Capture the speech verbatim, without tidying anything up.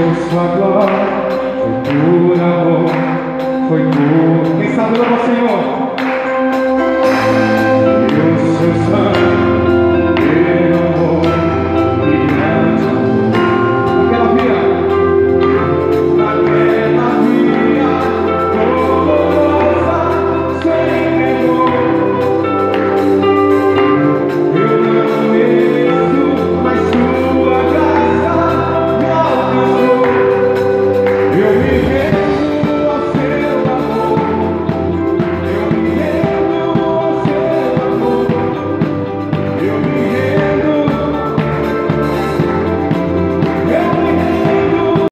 sua glória, foi por amor, foi por... Quem sabe louva o Senhor. E o seu sangue